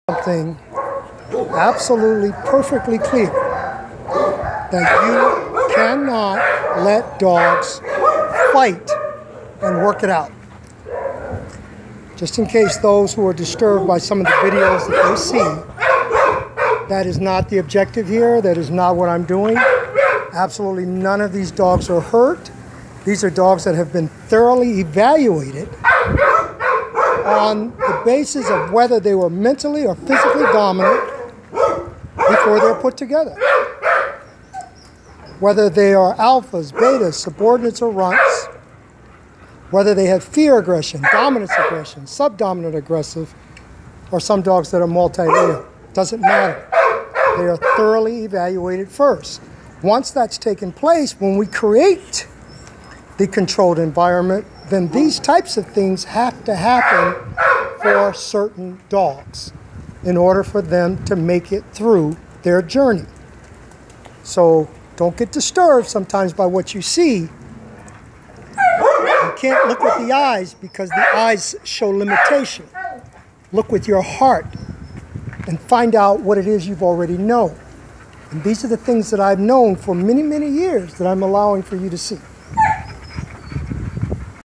Something absolutely perfectly clear, that you cannot let dogs fight and work it out. Just in case those who are disturbed by some of the videos that they see, that is not the objective here. That is not what I'm doing. Absolutely none of these dogs are hurt. These are dogs that have been thoroughly evaluated on the basis of whether they were mentally or physically dominant before they're put together. Whether they are alphas, betas, subordinates, or runts, whether they have fear aggression, dominance aggression, subdominant aggressive, or some dogs that are multi-layered. Doesn't matter. They are thoroughly evaluated first. Once that's taken place, when we create the controlled environment, then these types of things have to happen for certain dogs in order for them to make it through their journey. So don't get disturbed sometimes by what you see. You can't look with the eyes because the eyes show limitation. Look with your heart and find out what it is you've already known. And these are the things that I've known for many, many years that I'm allowing for you to see.